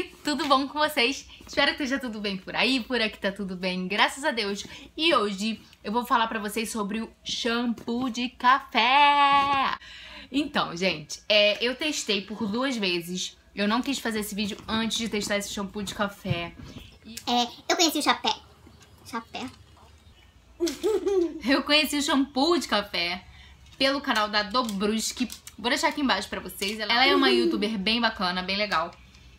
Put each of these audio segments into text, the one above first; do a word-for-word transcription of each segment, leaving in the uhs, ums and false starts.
gente! Tudo bom com vocês? Espero que esteja tudo bem por aí, por aqui tá tudo bem, graças a Deus. E hoje eu vou falar pra vocês sobre o shampoo de café. Então, gente, é, eu testei por duas vezes. Eu não quis fazer esse vídeo antes de testar esse shampoo de café. E... É, eu conheci o chapé. Chapé. Eu conheci o shampoo de café pelo canal da Dobruski. Vou deixar aqui embaixo pra vocês. Ela é uma youtuber bem bacana, bem legal.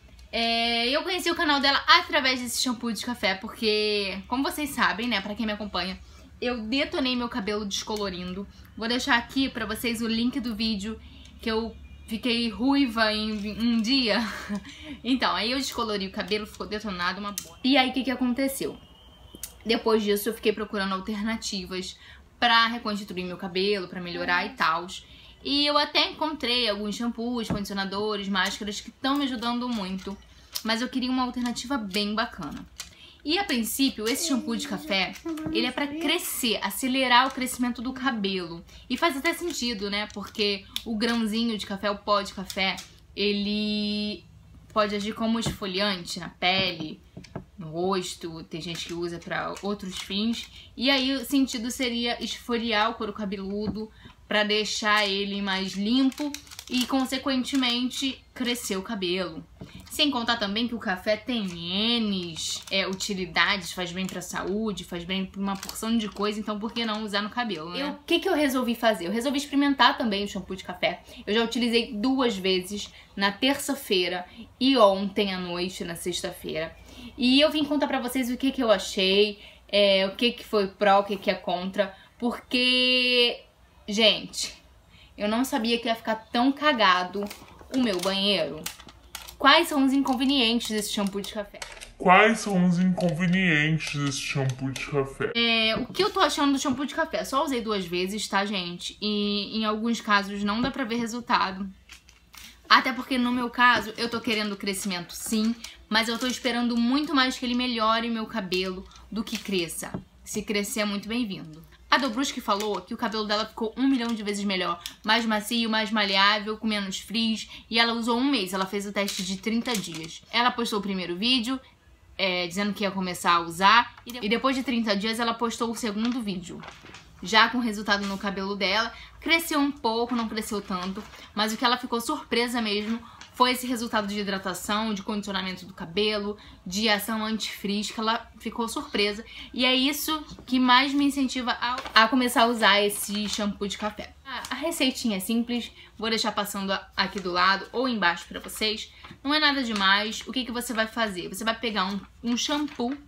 É, eu conheci o canal dela através desse shampoo de café, porque, como vocês sabem, né, pra quem me acompanha, eu detonei meu cabelo descolorindo. Vou deixar aqui pra vocês o link do vídeo que eu fiquei ruiva em um dia. Então, aí eu descolori o cabelo, ficou detonado, uma boa. E aí, o que que aconteceu? Depois disso, eu fiquei procurando alternativas pra reconstruir meu cabelo, pra melhorar e tal. E eu até encontrei alguns shampoos, condicionadores, máscaras que estão me ajudando muito. Mas eu queria uma alternativa bem bacana. E a princípio, esse shampoo de café, ele é pra crescer, acelerar o crescimento do cabelo. E faz até sentido, né? Porque o grãozinho de café, o pó de café, ele pode agir como esfoliante na pele, no rosto, tem gente que usa pra outros fins. E aí o sentido seria esfoliar o couro cabeludo pra deixar ele mais limpo e, consequentemente, crescer o cabelo. Sem contar também que o café tem N é, utilidades, faz bem pra saúde, faz bem pra uma porção de coisa, então por que não usar no cabelo, né? O que que eu resolvi fazer? Eu resolvi experimentar também o shampoo de café. Eu já utilizei duas vezes, na terça-feira e ontem à noite, na sexta-feira. E eu vim contar pra vocês o que que eu achei, é, o que que foi pró, o que que é contra, porque... Gente, eu não sabia que ia ficar tão cagado o meu banheiro. Quais são os inconvenientes desse shampoo de café? Quais são os inconvenientes desse shampoo de café? É, o que eu tô achando do shampoo de café? Só usei duas vezes, tá, gente? E em alguns casos não dá pra ver resultado. Até porque no meu caso, eu tô querendo crescimento sim, mas eu tô esperando muito mais que ele melhore meu cabelo do que cresça. Se crescer é muito bem-vindo. A Dobruski falou que o cabelo dela ficou um milhão de vezes melhor, mais macio, mais maleável, com menos frizz, e ela usou um mês, ela fez o teste de trinta dias. Ela postou o primeiro vídeo, é, dizendo que ia começar a usar, e depois de trinta dias ela postou o segundo vídeo. Já com o resultado no cabelo dela, cresceu um pouco, não cresceu tanto, mas o que ela ficou surpresa mesmo foi esse resultado de hidratação, de condicionamento do cabelo, de ação anti-frizz, que ela ficou surpresa. E é isso que mais me incentiva a, a começar a usar esse shampoo de café. A, a receitinha é simples, vou deixar passando aqui do lado ou embaixo pra vocês. Não é nada demais. O que que você vai fazer? Você vai pegar um, um shampoo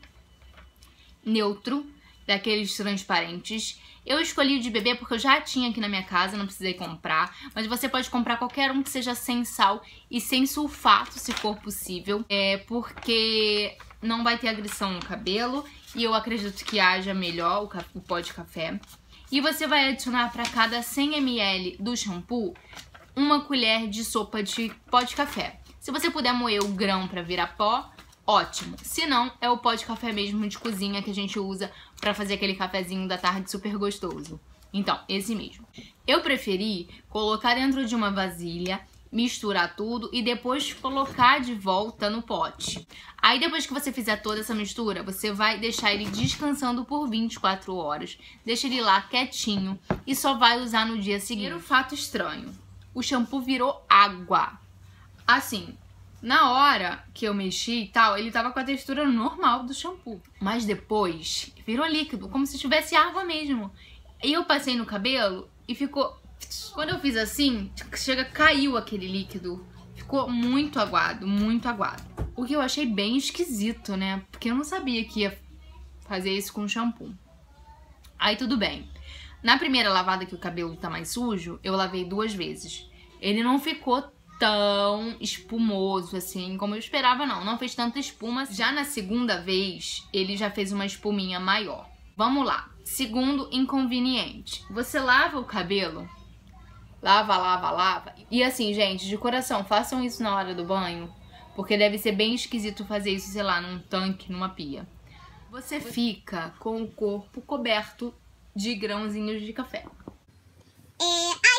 neutro, daqueles transparentes. Eu escolhi o de bebê porque eu já tinha aqui na minha casa, não precisei comprar. Mas você pode comprar qualquer um que seja sem sal e sem sulfato, se for possível. É porque não vai ter agressão no cabelo e eu acredito que haja melhor o, o pó de café. E você vai adicionar para cada cem mililitros do shampoo uma colher de sopa de pó de café. Se você puder moer o grão para virar pó, ótimo. Se não, é o pó de café mesmo de cozinha que a gente usa pra fazer aquele cafezinho da tarde super gostoso. Então, esse mesmo. Eu preferi colocar dentro de uma vasilha, misturar tudo e depois colocar de volta no pote. Aí depois que você fizer toda essa mistura, você vai deixar ele descansando por vinte e quatro horas. Deixa ele lá quietinho e só vai usar no dia seguinte. Primeiro fato estranho. O shampoo virou água. Assim... Na hora que eu mexi e tal, ele tava com a textura normal do shampoo. Mas depois, virou líquido, como se tivesse água mesmo. E eu passei no cabelo e ficou... Quando eu fiz assim, chega, caiu aquele líquido. Ficou muito aguado, muito aguado. O que eu achei bem esquisito, né? Porque eu não sabia que ia fazer isso com shampoo. Aí tudo bem. Na primeira lavada que o cabelo tá mais sujo, eu lavei duas vezes. Ele não ficou tão espumoso assim como eu esperava, não. Não fez tanta espuma. Já na segunda vez, ele já fez uma espuminha maior. Vamos lá. Segundo inconveniente. Você lava o cabelo, lava, lava, lava. E assim, gente, de coração, façam isso na hora do banho, porque deve ser bem esquisito fazer isso, sei lá, num tanque, numa pia. Você fica com o corpo coberto de grãozinhos de café. É, aí,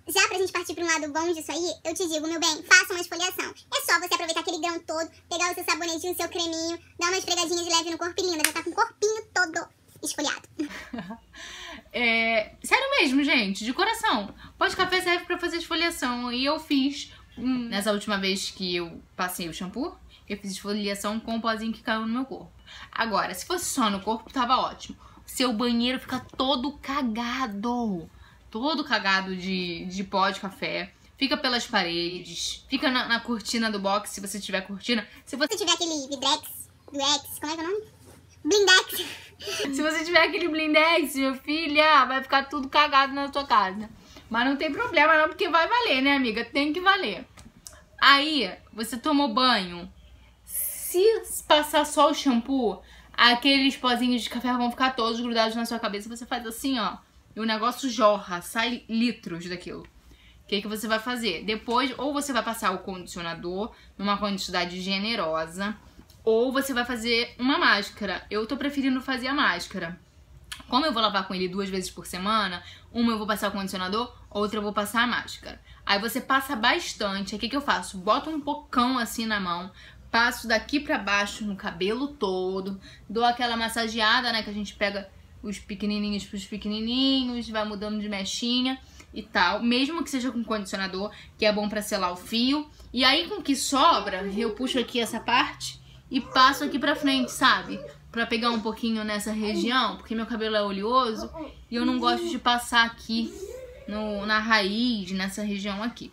Já pra gente partir pra um lado bom disso aí, eu te digo, meu bem, faça uma esfoliação. É só você aproveitar aquele grão todo, pegar o seu sabonetinho, o seu creminho, dar uma esfregadinha de leve no corpo e linda, já tá com o corpinho todo esfoliado. É, sério mesmo, gente, de coração. Pó de café serve pra fazer esfoliação. E eu fiz, hum, nessa última vez que eu passei o shampoo, eu fiz esfoliação com o pozinho que caiu no meu corpo. Agora, se fosse só no corpo, tava ótimo. Seu banheiro fica todo cagado. Todo cagado de, de pó de café. Fica pelas paredes. Fica na, na cortina do box, se você tiver cortina. Se você Se tiver aquele Vidrex, Durex, como é que é o nome? Blindex. Se você tiver aquele blindex, meu filha, vai ficar tudo cagado na sua casa. Mas não tem problema não, porque vai valer, né, amiga? Tem que valer. Aí, você tomou banho. Se passar só o shampoo, aqueles pozinhos de café vão ficar todos grudados na sua cabeça. Você faz assim, ó, e o negócio jorra, sai litros daquilo. O que que você vai fazer? Depois, ou você vai passar o condicionador numa quantidade generosa, ou você vai fazer uma máscara. Eu tô preferindo fazer a máscara. Como eu vou lavar com ele duas vezes por semana, uma eu vou passar o condicionador, outra eu vou passar a máscara. Aí você passa bastante. Aí o que que eu faço? Boto um pocão assim na mão, passo daqui pra baixo no cabelo todo, dou aquela massageada, né, que a gente pega os pequenininhos pros pequenininhos, vai mudando de mechinha e tal, mesmo que seja com condicionador, que é bom pra selar o fio. E aí com o que sobra, eu puxo aqui essa parte e passo aqui pra frente, sabe? Pra pegar um pouquinho nessa região, porque meu cabelo é oleoso e eu não gosto de passar aqui no, na raiz, nessa região aqui.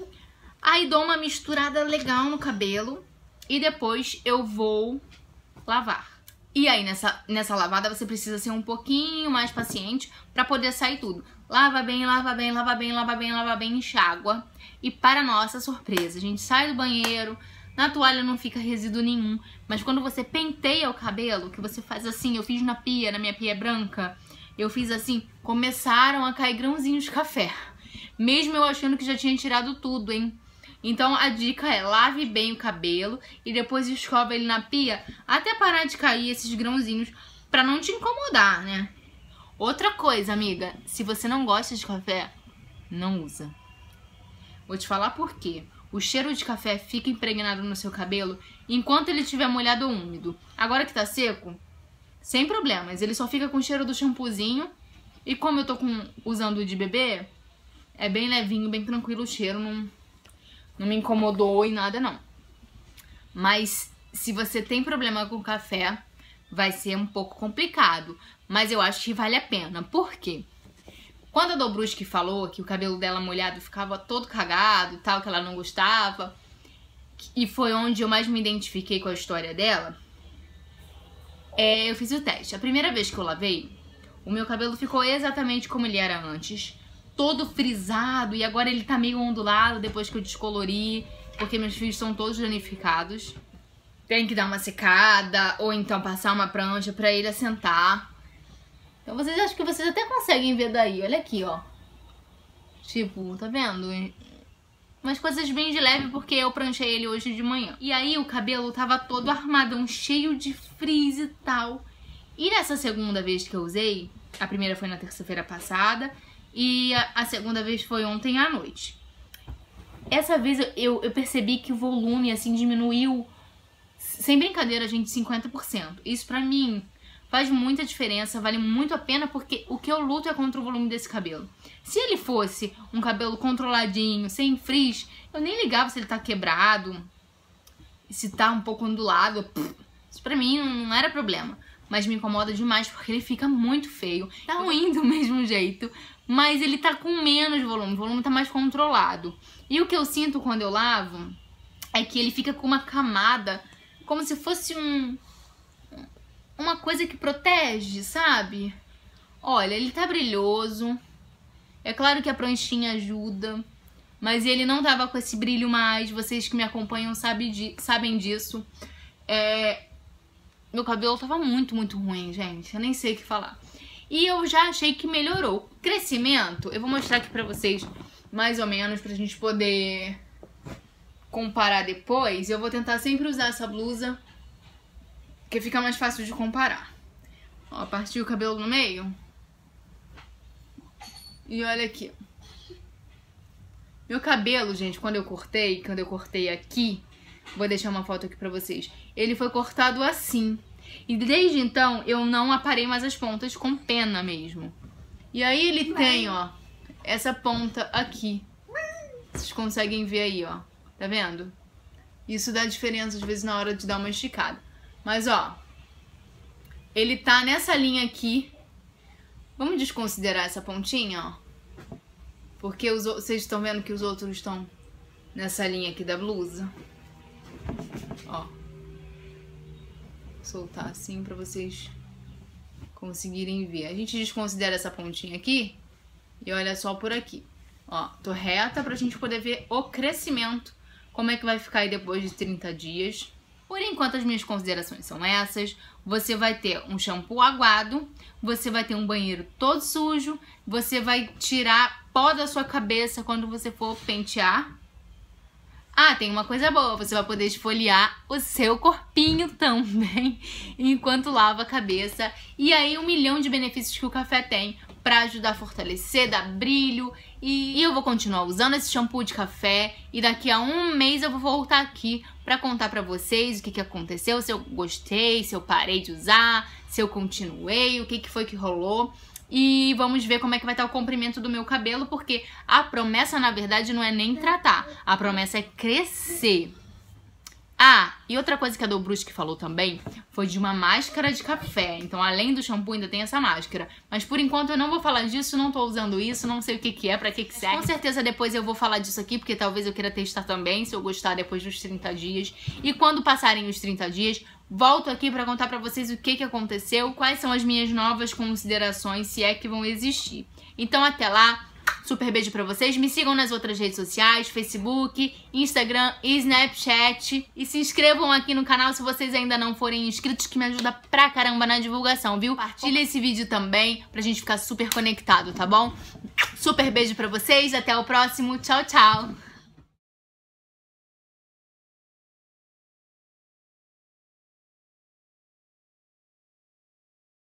Aí dou uma misturada legal no cabelo e depois eu vou lavar. E aí nessa, nessa lavada você precisa ser um pouquinho mais paciente pra poder sair tudo. Lava bem, lava bem, lava bem, lava bem, lava bem, enxágua. E para nossa surpresa, a gente sai do banheiro, na toalha não fica resíduo nenhum. Mas quando você penteia o cabelo, que você faz assim, eu fiz na pia, na minha pia é branca, eu fiz assim, começaram a cair grãozinhos de café. Mesmo eu achando que já tinha tirado tudo, hein? Então a dica é, lave bem o cabelo e depois escova ele na pia até parar de cair esses grãozinhos pra não te incomodar, né? Outra coisa, amiga, se você não gosta de café, não usa. Vou te falar por quê. O cheiro de café fica impregnado no seu cabelo enquanto ele estiver molhado ou úmido. Agora que tá seco, sem problemas, ele só fica com o cheiro do shampoozinho. E como eu tô com, usando o de bebê, é bem levinho, bem tranquilo o cheiro, não... Não me incomodou e nada, não. Mas se você tem problema com café, vai ser um pouco complicado. Mas eu acho que vale a pena. Por quê? Quando a Dobruski falou que o cabelo dela molhado ficava todo cagado e tal, que ela não gostava, e foi onde eu mais me identifiquei com a história dela, é, eu fiz o teste. A primeira vez que eu lavei, o meu cabelo ficou exatamente como ele era antes. Todo frisado, e agora ele tá meio ondulado depois que eu descolori, porque meus fios são todos danificados. Tem que dar uma secada, ou então passar uma prancha pra ele assentar. Então vocês acham que vocês até conseguem ver daí, olha aqui, ó. Tipo, tá vendo? Umas coisas bem de leve, porque eu pranchei ele hoje de manhã. E aí o cabelo tava todo armadão, cheio de frizz e tal. E nessa segunda vez que eu usei, a primeira foi na terça-feira passada, e a, a segunda vez foi ontem à noite. Essa vez eu, eu percebi que o volume, assim, diminuiu, sem brincadeira, gente, cinquenta por cento. Isso pra mim faz muita diferença, vale muito a pena, porque o que eu luto é contra o volume desse cabelo. Se ele fosse um cabelo controladinho, sem frizz, eu nem ligava se ele tá quebrado, se tá um pouco ondulado. Pff, isso pra mim não era problema. Mas me incomoda demais porque ele fica muito feio. Tá ruim do mesmo jeito, mas ele tá com menos volume, o volume tá mais controlado. E o que eu sinto quando eu lavo é que ele fica com uma camada, como se fosse um... uma coisa que protege, sabe? Olha, ele tá brilhoso. É claro que a pranchinha ajuda, mas ele não tava com esse brilho mais. Vocês que me acompanham sabem, di sabem disso. É... Meu cabelo tava muito, muito ruim, gente. Eu nem sei o que falar. E eu já achei que melhorou. Crescimento, eu vou mostrar aqui pra vocês, mais ou menos, pra gente poder comparar depois. Eu vou tentar sempre usar essa blusa, porque fica mais fácil de comparar. Ó, partiu o cabelo no meio. E olha aqui. Meu cabelo, gente, quando eu cortei, quando eu cortei aqui, vou deixar uma foto aqui pra vocês, ele foi cortado assim. E desde então, eu não aparei mais as pontas com pena mesmo. E aí ele tem, ó, essa ponta aqui. Vocês conseguem ver aí, ó. Tá vendo? Isso dá diferença, às vezes, na hora de dar uma esticada. Mas, ó, ele tá nessa linha aqui. Vamos desconsiderar essa pontinha, ó. Porque os, vocês estão vendo que os outros estão nessa linha aqui da blusa. Ó. Vou soltar assim pra vocês conseguirem ver. A gente desconsidera essa pontinha aqui e olha só por aqui. Ó, tô reta pra gente poder ver o crescimento. Como é que vai ficar aí depois de trinta dias. Por enquanto as minhas considerações são essas. Você vai ter um shampoo aguado, você vai ter um banheiro todo sujo, você vai tirar pó da sua cabeça quando você for pentear. Ah, tem uma coisa boa, você vai poder esfoliar o seu corpinho também enquanto lava a cabeça. E aí um milhão de benefícios que o café tem pra ajudar a fortalecer, dar brilho. E, e eu vou continuar usando esse shampoo de café e daqui a um mês eu vou voltar aqui pra contar pra vocês o que, que aconteceu, se eu gostei, se eu parei de usar, se eu continuei, o que, que foi que rolou. E vamos ver como é que vai estar o comprimento do meu cabelo, porque a promessa, na verdade, não é nem tratar. A promessa é crescer. Ah, e outra coisa que a Dobruski falou também foi de uma máscara de café. Então, além do shampoo, ainda tem essa máscara. Mas, por enquanto, eu não vou falar disso, não tô usando isso, não sei o que que é, pra que que serve. Com certeza, depois eu vou falar disso aqui, porque talvez eu queira testar também, se eu gostar depois dos trinta dias. E quando passarem os trinta dias... volto aqui pra contar pra vocês o que que aconteceu, quais são as minhas novas considerações, se é que vão existir. Então até lá, super beijo pra vocês, me sigam nas outras redes sociais, Facebook, Instagram e Snapchat. E se inscrevam aqui no canal se vocês ainda não forem inscritos, que me ajuda pra caramba na divulgação, viu? Compartilha esse vídeo também pra gente ficar super conectado, tá bom? Super beijo pra vocês, até o próximo, tchau, tchau!